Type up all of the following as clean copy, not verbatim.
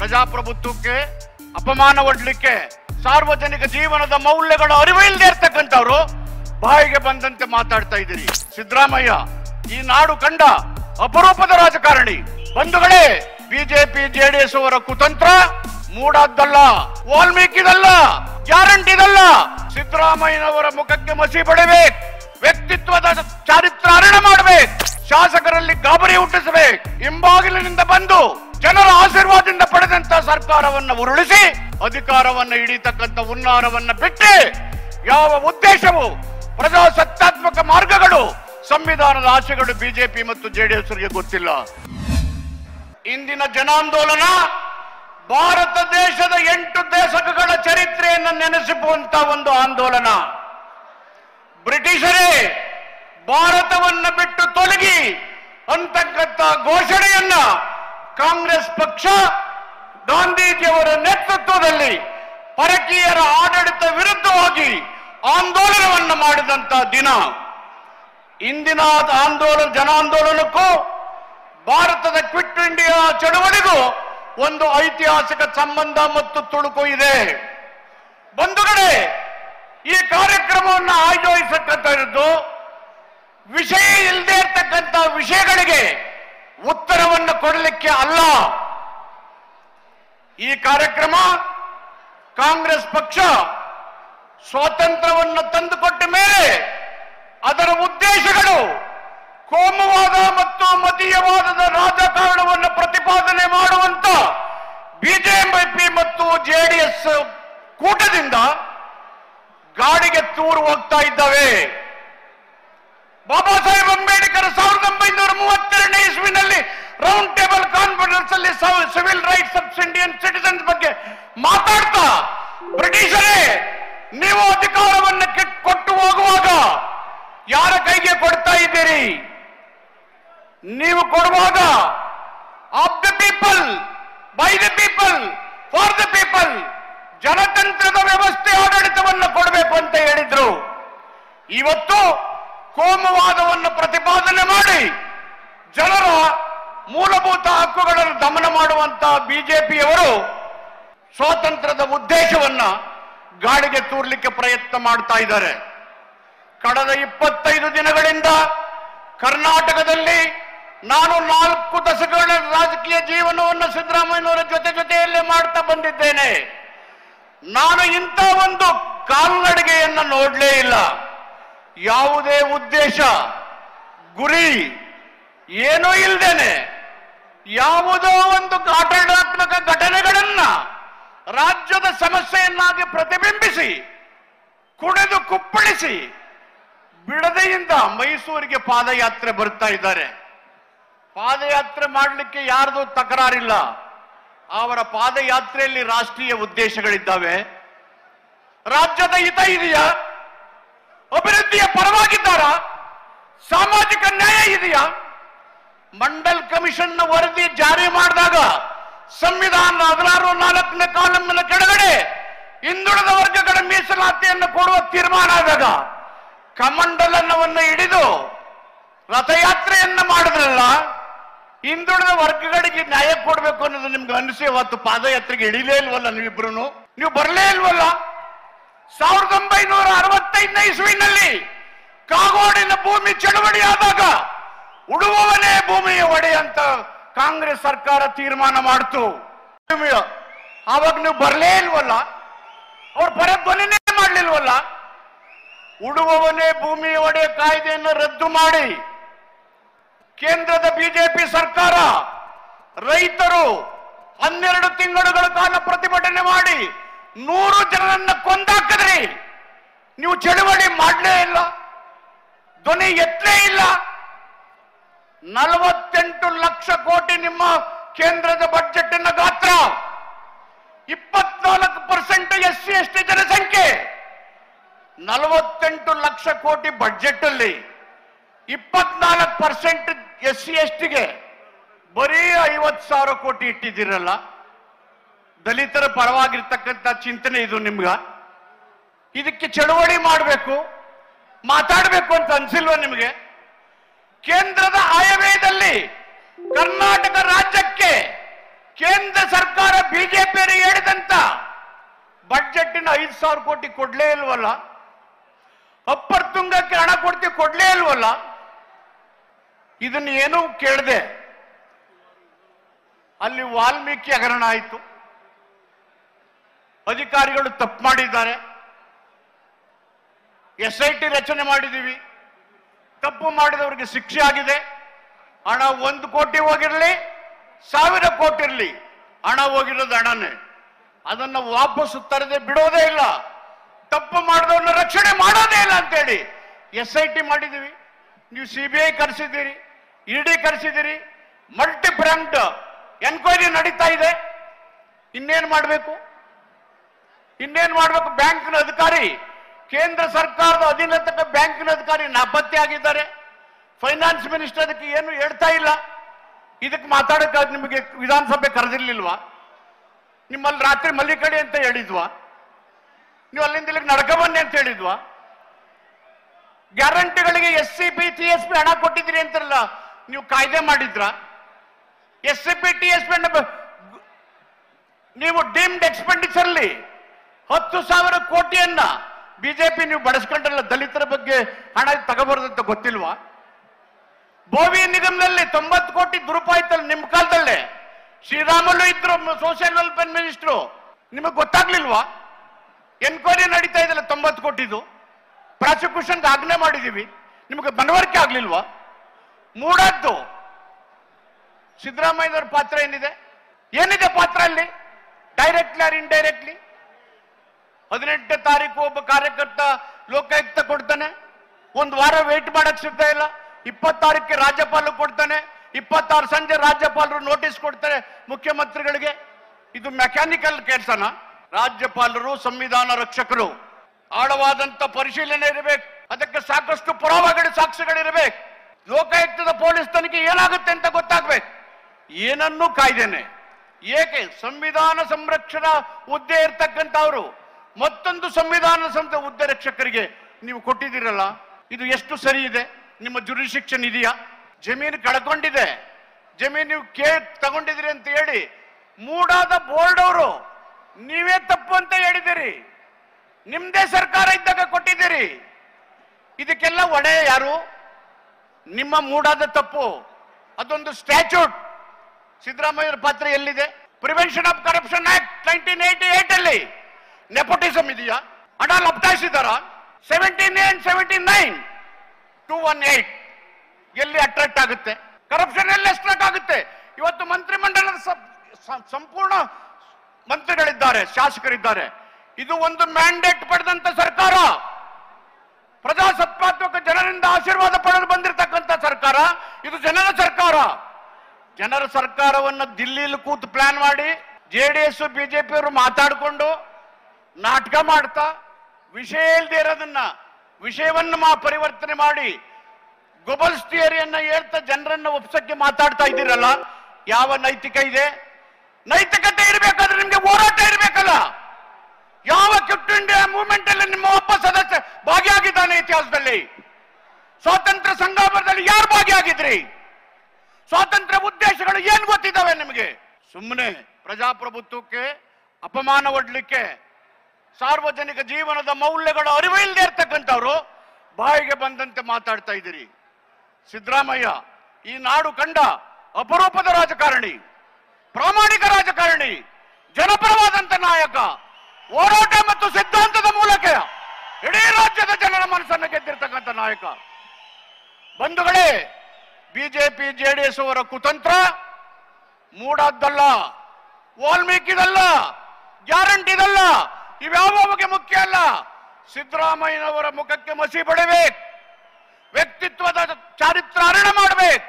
ಪ್ರಜಾಪ್ರಭುತ್ವಕ್ಕೆ ಅಪಮಾನ ಒಡ್ಲಿಕ್ಕೆ, ಸಾರ್ವಜನಿಕ ಜೀವನದ ಮೌಲ್ಯಗಳ ಅರಿವು ಇಲ್ಲದೆ ಇರ್ತಕ್ಕಂಥವ್ರು ಬಾಯಿಗೆ ಬಂದಂತೆ ಮಾತಾಡ್ತಾ ಇದ್ದೀರಿ. ಸಿದ್ದರಾಮಯ್ಯ ಈ ನಾಡು ಕಂಡ ಅಪರೂಪದ ರಾಜಕಾರಣಿ. ಬಂಧುಗಳೇ, ಬಿಜೆಪಿ ಜೆಡಿಎಸ್ ಅವರ ಕುತಂತ್ರ ಮೂಡಾದ್ದಲ್ಲ, ವಾಲ್ಮೀಕಿದಲ್ಲ, ಗ್ಯಾರಂಟಿದಲ್ಲ. ಸಿದ್ದರಾಮಯ್ಯನವರ ಮುಖಕ್ಕೆ ಮಸಿ ಬಡಬೇಕು, ವ್ಯಕ್ತಿತ್ವದ ಚಾರಿತ್ರ ಹರಣ ಮಾಡಬೇಕು, ಶಾಸಕರಲ್ಲಿ ಗಾಬರಿ ಹುಟ್ಟಿಸಬೇಕು. ಹಿಂಬಾಗಿಲಿನಿಂದ ಬಂದು ಜನರ ಆಶೀರ್ವಾದದಿಂದ ಪಡೆದಂತ ಸರ್ಕಾರವನ್ನು ಉರುಳಿಸಿ ಅಧಿಕಾರವನ್ನು ಹಿಡಿತಕ್ಕಂಥ ಹುನ್ನಾರವನ್ನ ಬಿಟ್ಟು ಯಾವ ಉದ್ದೇಶವು, ಪ್ರಜಾಸತ್ತಾತ್ಮಕ ಮಾರ್ಗಗಳು, ಸಂವಿಧಾನದ ಆಶೆಗಳು ಬಿಜೆಪಿ ಮತ್ತು ಜೆಡಿಎಸ್ಗೆ ಗೊತ್ತಿಲ್ಲ. ಇಂದಿನ ಜನಾಂದೋಲನ ಭಾರತ ದೇಶದ 8 ದಶಕಗಳ ಚರಿತ್ರೆಯನ್ನು ನೆನೆಸಿಸುವಂತ ಒಂದು ಆಂದೋಲನ. ಬ್ರಿಟಿಷರೇ ಭಾರತವನ್ನು ಬಿಟ್ಟು ತೊಲಗಿ ಅಂತಕ್ಕಂಥ ಘೋಷಣೆಯನ್ನ ಕಾಂಗ್ರೆಸ್ ಪಕ್ಷ ಗಾಂಧೀಜಿಯವರ ನೇತೃತ್ವದಲ್ಲಿ ಪರಕೀಯರ ಆಡಳಿತ ವಿರುದ್ಧವಾಗಿ ಆಂದೋಲನವನ್ನು ಮಾಡಿದಂತ ದಿನ. ಇಂದಿನ ಜನಾಂದೋಲನಕ್ಕೂ ಭಾರತದ ಕ್ವಿಟ್ ಇಂಡಿಯಾ ಚಳವಳಿಗೂ ಒಂದು ಐತಿಹಾಸಿಕ ಸಂಬಂಧ ಮತ್ತು ತುಣುಕು ಇದೆ. ಬಂಧುಗಳೇ, ಈ ಕಾರ್ಯಕ್ರಮವನ್ನು ಆಯೋಜಿಸತಕ್ಕಂಥದ್ದು ವಿಷಯ ಇಲ್ಲದೆ ಇರ್ತಕ್ಕಂಥ ವಿಷಯಗಳಿಗೆ ಉತ್ತರವನ್ನು ಕೊಡಲಿಕ್ಕೆ ಅಲ್ಲ. ಈ ಕಾರ್ಯಕ್ರಮ ಕಾಂಗ್ರೆಸ್ ಪಕ್ಷ ಸ್ವಾತಂತ್ರ್ಯವನ್ನು ತಂದುಕೊಟ್ಟ ಮೇಲೆ ಅದರ ಉದ್ದೇಶಗಳು ಕೋಮುವಾದ ಮತ್ತು ಮತೀಯವಾದದ ರಾಜಕಾರಣವನ್ನು ಪ್ರತಿಪಾದನೆ ಮಾಡುವಂತ ಬಿಜೆಪಿ ಮತ್ತು ಜೆಡಿಎಸ್ ಕೂಟದಿಂದ ಗಾಡಿಗೆ ತೂರು ಹೋಗ್ತಾ ಇದ್ದಾವೆ. ಬಾಬಾ ಸಾಹೇಬ್ ಅಂಬೇಡ್ಕರ್ 1932ನೇ ಇಸ್ವಿನಲ್ಲಿ ರೌಂಡ್ ಟೇಬಲ್ ಕಾನ್ಫರೆನ್ಸ್ ಅಲ್ಲಿ civil rights of Indian citizens ಬಗ್ಗೆ ಮಾತಾಡ್ತಾ, ಬ್ರಿಟಿಷರೇ ನೀವು ಅಧಿಕಾರವನ್ನು ಕೊಟ್ಟು ಹೋಗುವಾಗ ಯಾರ ಕೈಗೆ ಕೊಡ್ತಾ ಇದ್ದೀರಿ? ನೀವು ಕೊಡುವಾಗ of the people, by the people, for the people, ಜನತಂತ್ರದ ವ್ಯವಸ್ಥೆ ಆಡಳಿತವನ್ನು ಕೊಡಬೇಕು ಅಂತ ಹೇಳಿದ್ರು. ಇವತ್ತು ಕೋಮುವಾದವನ್ನು ಪ್ರತಿಪಾದನೆ ಮಾಡಿ ಜನರ ಮೂಲಭೂತ ಹಕ್ಕುಗಳನ್ನು ದಮನ ಮಾಡುವಂತ ಬಿಜೆಪಿಯವರು ಸ್ವಾತಂತ್ರ್ಯದ ಉದ್ದೇಶವನ್ನ ಗಾಳಿಗೆ ತೂರ್ಲಿಕ್ಕೆ ಪ್ರಯತ್ನ ಮಾಡ್ತಾ ಇದ್ದಾರೆ. ಕಳೆದ 25 ದಿನಗಳಿಂದ ಕರ್ನಾಟಕದಲ್ಲಿ ನಾನು 4 ದಶಕಗಳ ರಾಜಕೀಯ ಜೀವನವನ್ನು ಸಿದ್ದರಾಮಯ್ಯನವರ ಜೊತೆಯಲ್ಲೇ ಮಾಡ್ತಾ ಬಂದಿದ್ದೇನೆ. ನಾನು ಇಂಥ ಒಂದು ಕಾಲ್ನಡಿಗೆಯನ್ನು ನೋಡಲೇ ಇಲ್ಲ. ಯಾವುದೇ ಉದ್ದೇಶ, ಗುರಿ ಏನೂ ಇಲ್ಲದೇನೆ ಯಾವುದೋ ಒಂದು ಆಡಳಿತಾತ್ಮಕ ಘಟನೆಗಳನ್ನ ರಾಜ್ಯದ ಸಮಸ್ಯೆಯನ್ನಾಗಿ ಪ್ರತಿಬಿಂಬಿಸಿ ಕುಡಿದು ಕುಪ್ಪಳಿಸಿ ಬಿಡದೆಯಿಂದ ಮೈಸೂರಿಗೆ ಪಾದಯಾತ್ರೆ ಬರ್ತಾ ಇದ್ದಾರೆ. ಪಾದಯಾತ್ರೆ ಮಾಡಲಿಕ್ಕೆ ಯಾರ್ದು ತಕರಾರಿಲ್ಲ. ಅವರ ಪಾದಯಾತ್ರೆಯಲ್ಲಿ ರಾಷ್ಟ್ರೀಯ ಉದ್ದೇಶಗಳಿದ್ದಾವೆ. ರಾಜ್ಯದ ಹಿತ ಇದೆಯಾ? ಅಭಿವೃದ್ಧಿಯ ಪರವಾಗಿದ್ದಾರಾ? ಸಾಮಾಜಿಕ ನ್ಯಾಯ ಇದೆಯಾ? ಮಂಡಲ್ ಕಮಿಷನ್ ವರದಿ ಜಾರಿ ಮಾಡಿದಾಗ ಸಂವಿಧಾನ 16(4) ಕಾಲಂನ ಕೆಳಗಡೆ ಹಿಂದುಳಿದ ವರ್ಗಗಳ ಮೀಸಲಾತಿಯನ್ನು ಕೊಡುವ ತೀರ್ಮಾನ ಆದಾಗ ಕಮಂಡಲವನ್ನು ಹಿಡಿದು ರಥಯಾತ್ರೆಯನ್ನ ಮಾಡಿದ್ರಲ್ಲ, ಹಿಂದುಳಿದ ವರ್ಗಗಳಿಗೆ ನ್ಯಾಯ ಕೊಡಬೇಕು ಅನ್ನೋದು ನಿಮ್ಗೆ ಅನಿಸಿ ಅವತ್ತು ಪಾದಯಾತ್ರೆಗೆ ಇಳಿಲೇ ಇಲ್ವಲ್ಲ? ನೀವಿಬ್ರು ನೀವು ಬರಲೇ ಇಲ್ವಲ್ಲ? 1965ನೇ ಇಸ್ವಿನಲ್ಲಿ ಕಾಗೋಡಿನ ಭೂಮಿ ಚಳವಳಿ ಆದಾಗ ಉಡುವವನೇ ಭೂಮಿಯ ಒಡೆ ಅಂತ ಕಾಂಗ್ರೆಸ್ ಸರ್ಕಾರ ತೀರ್ಮಾನ ಮಾಡ್ತು. ಆವಾಗ ನೀವು ಬರಲೇ ಇಲ್ವಲ್ಲ? ಅವ್ರ ಪರಧ್ವನಿನೇ ಮಾಡಲಿಲ್ವಲ್ಲ? ಉಡುವವನೇ ಭೂಮಿಯ ಒಡೆ ಕಾಯ್ದೆಯನ್ನು ರದ್ದು ಮಾಡಿ ಕೇಂದ್ರದ ಬಿಜೆಪಿ ಸರ್ಕಾರ ರೈತರು 12 ತಿಂಗಳುಗಳ ಕಾಲ ಪ್ರತಿಭಟನೆ ಮಾಡಿ 100 ಜನರನ್ನ ಕೊಂದಾಕಿದ್ರಿ. ನೀವು ಚಳವಳಿ ಮಾಡಲೇ ಇಲ್ಲ, ಧ್ವನಿ ಎತ್ತಲೇ ಇಲ್ಲ. 48 ಲಕ್ಷ ಕೋಟಿ ನಿಮ್ಮ ಕೇಂದ್ರದ ಬಜೆಟ್ನ ಗಾತ್ರ, 24% SC/ST ಜನಸಂಖ್ಯೆ, 48 ಲಕ್ಷ ಕೋಟಿ ಬಜೆಟ್ ಅಲ್ಲಿ 24% SC/STಗೆ ಬರೀ 50,000 ಕೋಟಿ ಇಟ್ಟಿದ್ದೀರಲ್ಲ. ದಲಿತರ ಪರವಾಗಿರ್ತಕ್ಕಂಥ ಚಿಂತನೆ ಇದು ನಿಮ್ಗ? ಇದಕ್ಕೆ ಚಳವಳಿ ಮಾಡಬೇಕು, ಮಾತಾಡಬೇಕು ಅಂತ ಅನ್ಸಿಲ್ವ ನಿಮಗೆ? ಕೇಂದ್ರದ ಆಯವ್ಯಯದಲ್ಲಿ ಕರ್ನಾಟಕ ರಾಜ್ಯಕ್ಕೆ ಕೇಂದ್ರ ಸರ್ಕಾರ 5,000 ಕೋಟಿ ಕೊಡ್ಲೇ ಇಲ್ವಲ್ಲ, ಅಪ್ಪರ್ ತುಂಗಕ್ಕೆ ಹಣ ಕೊಡ್ತೀವಿ ಕೊಡ್ಲೇ ಇಲ್ವಲ್ಲ. ಇದನ್ನ ಏನು ಕೇಳದೆ ಅಲ್ಲಿ ವಾಲ್ಮೀಕಿ ಹಗರಣ ಆಯಿತು. ಅಧಿಕಾರಿಗಳು ತಪ್ಪು ಮಾಡಿದ್ದಾರೆ. SIT ರಚನೆ ಮಾಡಿದೀವಿ, ತಪ್ಪು ಮಾಡಿದವರಿಗೆ ಶಿಕ್ಷೆ ಆಗಿದೆ. ಹಣ 1 ಕೋಟಿ ಹೋಗಿರಲಿ 1000 ಕೋಟಿ ಇರಲಿ, ಹಣ ಹೋಗಿರೋದು ಹಣನೇ. ಅದನ್ನ ವಾಪಸ್ ತರದೆ ಬಿಡೋದೇ ಇಲ್ಲ. ತಪ್ಪು ಮಾಡಿದವ್ರನ್ನ ರಕ್ಷಣೆ ಮಾಡೋದೇ ಇಲ್ಲ ಅಂತೇಳಿ SIT ಮಾಡಿದೀವಿ. ನೀವು CBI ಕರೆಸಿದ್ದೀರಿ, ED ಕರೆಸಿದ್ದೀರಿ, ಮಲ್ಟಿ ಬ್ರಾಂಡ್ ಎನ್ಕ್ವೈರಿ ನಡೀತಾ ಇದೆ. ಇನ್ನೇನು ಮಾಡಬೇಕು? ಬ್ಯಾಂಕ್ನ ಅಧಿಕಾರಿ, ಕೇಂದ್ರ ಸರ್ಕಾರದ ಅಧೀನತಕ್ಕ ಬ್ಯಾಂಕಿನ ಅಧಿಕಾರಿ ನಾಪತ್ತೆ ಆಗಿದ್ದಾರೆ. ಫೈನಾನ್ಸ್ ಮಿನಿಸ್ಟರ್ ಅದಕ್ಕೆ ಏನು ಹೇಳ್ತಾ ಇಲ್ಲ. ಇದಕ್ಕೆ ಮಾತಾಡಕ್ಕೆ ನಿಮಗೆ ವಿಧಾನಸಭೆ ಕರೆದಿರ್ಲಿಲ್ವಾ? ನಿಮ್ಮಲ್ಲಿ ರಾತ್ರಿ ಮಲ್ಲಿಕಡಿ ಅಂತ ಹೇಳಿದ್ವಾ? ನೀವು ಅಲ್ಲಿಂದ ಇಲ್ಲಿಗೆ ನಡ್ಕ ಬನ್ನಿ ಅಂತ ಹೇಳಿದ್ವಾ? ಗ್ಯಾರಂಟಿಗಳಿಗೆ SCP TSP ಹಣ ಕೊಟ್ಟಿದ್ದೀರಿ ಅಂತಾರಲ್ಲ, ನೀವು ಕಾಯ್ದೆ ಮಾಡಿದ್ರ? SCP TSP ನೀವು ಡೀಮ್ಡ್ ಎಕ್ಸ್ಪೆಂಡಿಚರ್ಲಿ 10,000 ಕೋಟಿಯನ್ನ ಬಿಜೆಪಿ ನೀವು ಬಳಸ್ಕೊಂಡ್ರಲ್ಲ, ದಲಿತರ ಬಗ್ಗೆ ಹಣ ತಗೋಬಾರ್ದಂತ ಗೊತ್ತಿಲ್ವಾ? ಬೋವಿ ನಿಗಮದಲ್ಲಿ 90 ಕೋಟಿ ದುರುಪಾಯ್ತಲ್ಲ ನಿಮ್ಮ ಕಾಲದಲ್ಲೇ. ಶ್ರೀರಾಮುಲು ಇದ್ರು ಸೋಷಿಯಲ್ ವೆಲ್ಫೇರ್ ಮಿನಿಸ್ಟ್ರು, ನಿಮಗೆ ಗೊತ್ತಾಗ್ಲಿಲ್ವಾ? ಎನ್ಕ್ವೈರಿ ನಡೀತಾ ಇದೆಯಲ್ಲ 90 ಕೋಟಿದು, ಪ್ರಾಸಿಕ್ಯೂಷನ್ಗೆ ಆಜ್ಞೆ ಮಾಡಿದೀವಿ, ನಿಮಗೆ ಮನವರಿಕೆ ಆಗ್ಲಿಲ್ವಾ? ಮೂಡದ್ದು ಸಿದ್ದರಾಮಯ್ಯನವರ ಪಾತ್ರ ಏನಿದೆ ಪಾತ್ರ ಅಲ್ಲಿ? ಡೈರೆಕ್ಟ್ಲಿ ಆರ್ ಇಂಡೈರೆಕ್ಟ್ಲಿ 18ನೇ ತಾರೀಕು ಒಬ್ಬ ಕಾರ್ಯಕರ್ತ ಲೋಕಾಯುಕ್ತ ಕೊಡ್ತಾನೆ, 1 ವಾರ ವೇಟ್ ಮಾಡಕ್ ಸಿದ್ಧ ಇಲ್ಲ. 20 ತಾರೀಕಿಗೆ ರಾಜ್ಯಪಾಲರು ಕೊಡ್ತಾನೆ, 26 ಸಂಜೆ ರಾಜ್ಯಪಾಲರು ನೋಟಿಸ್ ಕೊಡ್ತಾರೆ ಮುಖ್ಯಮಂತ್ರಿಗಳಿಗೆ. ಇದು ಮೆಕ್ಯಾನಿಕಲ್ ಕೆಲಸನ? ರಾಜ್ಯಪಾಲರು ಸಂವಿಧಾನ ರಕ್ಷಕರು, ಆಳವಾದಂತ ಪರಿಶೀಲನೆ ಇರಬೇಕು, ಅದಕ್ಕೆ ಸಾಕಷ್ಟು ಪುರಾವೆಗಳು ಸಾಕ್ಷ್ಯಗಳಿರಬೇಕು. ಲೋಕಾಯುಕ್ತದ ಪೊಲೀಸ್ ತನಿಖೆ ಏನಾಗುತ್ತೆ ಅಂತ ಗೊತ್ತಾಗ್ಬೇಕು. ಏನನ್ನೂ ಕಾಯ್ದೇನೆ ಏಕೆ ಸಂವಿಧಾನ ಸಂರಕ್ಷಣಾ ಹುದ್ದೆ ಇರ್ತಕ್ಕಂಥವ್ರು ಮತ್ತೊಂದು ಸಂವಿಧಾನ ಸಂಸ್ಥೆ ಹುದ್ದೆ ರಕ್ಷಕರಿಗೆ ನೀವು ಕೊಟ್ಟಿದ್ದೀರಲ್ಲ, ಇದು ಎಷ್ಟು ಸರಿ ಇದೆ? ನಿಮ್ಮ ಜುರಿಸ್ಡಿಕ್ಷನ್ ಇದೆಯಾ? ಜಮೀನು ಕಳ್ಕೊಂಡಿದೆ, ಜಮೀನು ನೀವು ತಗೊಂಡಿದ್ದೀರಿ ಅಂತ ಹೇಳಿ ಮೂಡಾದ ಬೋರ್ಡ್ ಅವರು ನೀವೇ ತಪ್ಪು ಅಂತ ಹೇಳಿದಿರಿ. ನಿಮ್ದೇ ಸರ್ಕಾರ ಇದ್ದಾಗ ಕೊಟ್ಟಿದ್ದೀರಿ. ಇದಕ್ಕೆಲ್ಲ ಹೊಣೆ ಯಾರು? ನಿಮ್ಮ ಮೂಡಾದ ತಪ್ಪು. ಅದೊಂದು ಸ್ಟ್ಯಾಚ್ಯೂಟ್. ಸಿದ್ದರಾಮಯ್ಯರ ಪಾತ್ರ ಎಲ್ಲಿದೆ? ಪ್ರಿವೆನ್ಷನ್ ಆಫ್ ಕರಪ್ಷನ್ ಆಕ್ಟ್ 1988 ಅಲ್ಲಿ ನೆಪೋಟಿಸಮ್ ಇದೆಯಾ? ಹಣ ಲಪ್ಟಾಯಿಸಿದಾರ? 17A and 79 218 ಎಲ್ಲಿ ಅಟ್ರಾಕ್ಟ್ ಆಗುತ್ತೆ? ಕರಪ್ಷನ್ ಎಲ್ಲಿ ಅಟ್ರಾಕ್ಟ್ ಆಗುತ್ತೆ? ಇವತ್ತು ಮಂತ್ರಿಮಂಡಲದ ಸಂಪೂರ್ಣ ಮಂತ್ರಿಗಳಿದ್ದಾರೆ, ಶಾಸಕರಿದ್ದಾರೆ. ಇದು ಒಂದು ಮ್ಯಾಂಡೇಟ್ ಪಡೆದಂತ ಸರ್ಕಾರ, ಪ್ರಜಾಸತ್ತಾತ್ಮಕ ಜನರಿಂದ ಆಶೀರ್ವಾದ ಪಡೆದು ಬಂದಿರತಕ್ಕಂತ ಸರ್ಕಾರ. ಇದು ಜನರ ಸರ್ಕಾರ. ಜನರ ಸರ್ಕಾರವನ್ನು ದಿಲ್ಲಿಯಲ್ಲಿ ಕೂತು ಪ್ಲಾನ್ ಮಾಡಿ JDS BJP ಅವರು ಮಾತಾಡಿಕೊಂಡು ನಾಟಕ ಮಾಡ್ತಾ ವಿಷಯ ಇಲ್ಲದೆ ಇರೋದನ್ನ ವಿಷಯವನ್ನ ಪರಿವರ್ತನೆ ಮಾಡಿ ಗ್ಲೋಬಲ್ಸ್ ಥಿಯರಿಯನ್ನ ಹೇಳ್ತಾ ಜನರನ್ನ ಒಪ್ಸಕ್ಕೆ ಮಾತಾಡ್ತಾ ಇದ್ದೀರಲ್ಲ, ಯಾವ ನೈತಿಕ ಇದೆ? ನೈತಿಕತೆ ಇರಬೇಕಾದ್ರೆ ನಿಮ್ಗೆ ಹೋರಾಟ ಇರಬೇಕಲ್ಲ. ಯಾವ ಕ್ವಿಟ್ ಇಂಡಿಯಾ ಮೂವ್ಮೆಂಟ್ ಅಲ್ಲಿ ನಿಮ್ಮ ಒಬ್ಬ ಸದಸ್ಯ ಭಾಗಿಯಾಗಿದ್ದಾನೆ? ಇತಿಹಾಸದಲ್ಲಿ ಸ್ವಾತಂತ್ರ್ಯ ಸಂಗ್ರಾಮದಲ್ಲಿ ಯಾರು ಭಾಗಿಯಾಗಿದ್ರಿ? ಸ್ವಾತಂತ್ರ್ಯ ಉದ್ದೇಶಗಳು ಏನ್ ಗೊತ್ತಿದ್ದಾವೆ ನಿಮಗೆ? ಸುಮ್ಮನೆ ಪ್ರಜಾಪ್ರಭುತ್ವಕ್ಕೆ ಅಪಮಾನ ಒಡ್ಲಿಕ್ಕೆ, ಸಾರ್ವಜನಿಕ ಜೀವನದ ಮೌಲ್ಯಗಳ ಅರಿವು ಇಲ್ಲದೆ ಇರ್ತಕ್ಕಂಥವ್ರು ಬಾಯಿಗೆ ಬಂದಂತೆ ಮಾತಾಡ್ತಾ ಇದ್ದೀರಿ. ಸಿದ್ದರಾಮಯ್ಯ ಈ ನಾಡು ಕಂಡ ಅಪರೂಪದ ರಾಜಕಾರಣಿ, ಪ್ರಾಮಾಣಿಕ ರಾಜಕಾರಣಿ, ಜನಪರವಾದಂತ ನಾಯಕ, ಹೋರಾಟ ಮತ್ತು ಸಿದ್ಧಾಂತದ ಮೂಲಕ ಇಡೀ ರಾಜ್ಯದ ಜನರ ಮನಸ್ಸನ್ನು ಗೆದ್ದಿರ್ತಕ್ಕಂಥ ನಾಯಕ. ಬಂಧುಗಳೇ, ಬಿಜೆಪಿ JDS ಅವರ ಕುತಂತ್ರ ಮೂಡಾದ್ದಲ್ಲ, ವಾಲ್ಮೀಕಿದಲ್ಲ, ಗ್ಯಾರಂಟಿದಲ್ಲ. ಇವ್ಯಾವಗೆ ಮುಖ್ಯ ಅಲ್ಲ. ಸಿದ್ದರಾಮಯ್ಯನವರ ಮುಖಕ್ಕೆ ಮಸಿ ಬಡಬೇಕು, ವ್ಯಕ್ತಿತ್ವದ ಚಾರಿತ್ರ ಹರಣ ಮಾಡಬೇಕು,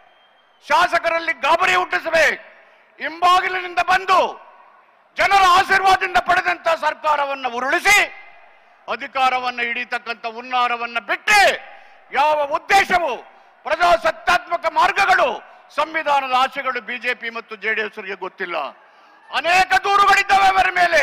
ಶಾಸಕರಲ್ಲಿ ಗಾಬರಿ ಹುಟ್ಟಿಸಬೇಕು. ಹಿಂಬಾಗಿಲಿನಿಂದ ಬಂದು ಜನರ ಆಶೀರ್ವಾದದಿಂದ ಪಡೆದಂತ ಸರ್ಕಾರವನ್ನು ಉರುಳಿಸಿ ಅಧಿಕಾರವನ್ನು ಹಿಡಿತಕ್ಕಂಥ ಹುನ್ನಾರವನ್ನು ಬಿಟ್ಟು ಯಾವ ಉದ್ದೇಶವು, ಪ್ರಜಾಸತ್ತಾತ್ಮಕ ಮಾರ್ಗಗಳು, ಸಂವಿಧಾನದ ಆಶೆಗಳು ಬಿಜೆಪಿ ಮತ್ತು JDS ಅವರಿಗೆ ಗೊತ್ತಿಲ್ಲ. ಅನೇಕ ದೂರುಗಳಿದ್ದಾವೆ ಅವರ ಮೇಲೆ,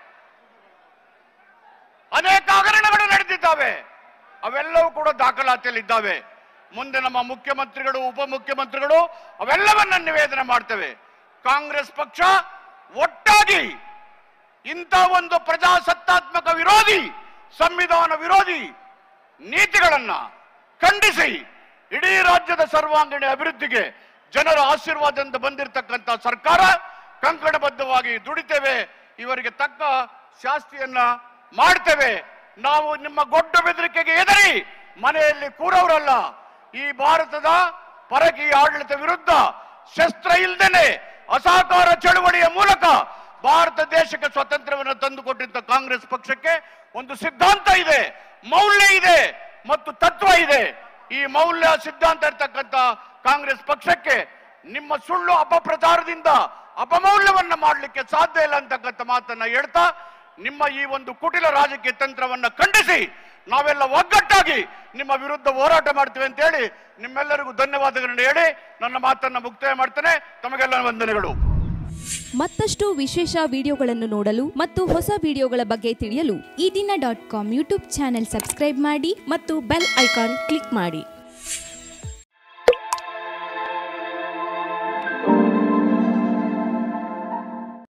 ಅನೇಕ ಹಗರಣಗಳು ನಡೆದಿದ್ದಾವೆ. ಅವೆಲ್ಲವೂ ಕೂಡ ದಾಖಲಾತಿಯಲ್ಲಿದ್ದಾವೆ. ಮುಂದೆ ನಮ್ಮ ಮುಖ್ಯಮಂತ್ರಿಗಳು, ಉಪಮುಖ್ಯಮಂತ್ರಿಗಳು ಅವೆಲ್ಲವನ್ನ ನಿವೇದನೆ ಮಾಡ್ತೇವೆ. ಕಾಂಗ್ರೆಸ್ ಪಕ್ಷ ಒಟ್ಟಾಗಿ ಇಂಥ ಒಂದು ಪ್ರಜಾಸತ್ತಾತ್ಮಕ ವಿರೋಧಿ, ಸಂವಿಧಾನ ವಿರೋಧಿ ನೀತಿಗಳನ್ನ ಖಂಡಿಸಿ ಇಡೀ ರಾಜ್ಯದ ಸರ್ವಾಂಗೀಣ ಅಭಿವೃದ್ಧಿಗೆ ಜನರ ಆಶೀರ್ವಾದದಿಂದ ಬಂದಿರತಕ್ಕಂಥ ಸರ್ಕಾರ ಕಂಕಣಬದ್ಧವಾಗಿ ದುಡಿತೇವೆ, ಇವರಿಗೆ ತಕ್ಕ ಶಾಸ್ತಿಯನ್ನ ಮಾಡ್ತೇವೆ. ನಾವು ನಿಮ್ಮ ಗೊಡ್ಡ ಬೆದರಿಕೆಗೆ ಹೆದರಿ ಮನೆಯಲ್ಲಿ ಕೂರವರಲ್ಲ. ಈ ಭಾರತದ ಪರಕೀಯ ಆಡಳಿತ ವಿರುದ್ಧ ಶಸ್ತ್ರ ಇಲ್ಲದೇನೆ ಅಸಹಕಾರ ಚಳವಳಿಯ ಮೂಲಕ ಭಾರತ ದೇಶಕ್ಕೆ ಸ್ವಾತಂತ್ರ್ಯವನ್ನು ತಂದುಕೊಟ್ಟಿದ್ದ ಕಾಂಗ್ರೆಸ್ ಪಕ್ಷಕ್ಕೆ ಒಂದು ಸಿದ್ಧಾಂತ ಇದೆ, ಮೌಲ್ಯ ಇದೆ ಮತ್ತು ತತ್ವ ಇದೆ. ಈ ಮೌಲ್ಯ ಸಿದ್ಧಾಂತ ಇರ್ತಕ್ಕಂಥ ಕಾಂಗ್ರೆಸ್ ಪಕ್ಷಕ್ಕೆ ನಿಮ್ಮ ಸುಳ್ಳು ಅಪಪ್ರಚಾರದಿಂದ ಅಪಮೌಲ್ಯವನ್ನ ಮಾಡಲಿಕ್ಕೆ ಸಾಧ್ಯ ಇಲ್ಲ ಅಂತಕ್ಕಂಥ ಮಾತನ್ನ ಹೇಳ್ತಾ, ನಿಮ್ಮ ಈ ಒಂದು ಕುಟಿಲ ರಾಜಕೀಯ ತಂತ್ರವನ್ನ ಖಂಡಿಸಿ ನಾವೆಲ್ಲ ಒಗ್ಗಟ್ಟಾಗಿ ನಿಮ್ಮ ವಿರುದ್ಧ ಹೋರಾಟ ಮಾಡ್ತೀವಿ ಅಂತ ಹೇಳಿ ನಿಮ್ಮೆಲ್ಲರಿಗೂ ಧನ್ಯವಾದಗಳನ್ನು ಹೇಳಿ ನನ್ನ ಮಾತನ್ನ ಮುಕ್ತಾಯ ಮಾಡ್ತೇನೆ. ತಮಗೆಲ್ಲ ವಂದನೆಗಳು. ಮತ್ತಷ್ಟು ವಿಶೇಷ ವಿಡಿಯೋಗಳನ್ನು ನೋಡಲು ಮತ್ತು ಹೊಸ ವಿಡಿಯೋಗಳ ಬಗ್ಗೆ ತಿಳಿಯಲು ಈ ದಿನ .com ಯೂಟ್ಯೂಬ್ ಚಾನೆಲ್ ಸಬ್ಸ್ಕ್ರೈಬ್ ಮಾಡಿ ಮತ್ತು ಬೆಲ್ ಐಕಾನ್ ಕ್ಲಿಕ್ ಮಾಡಿ.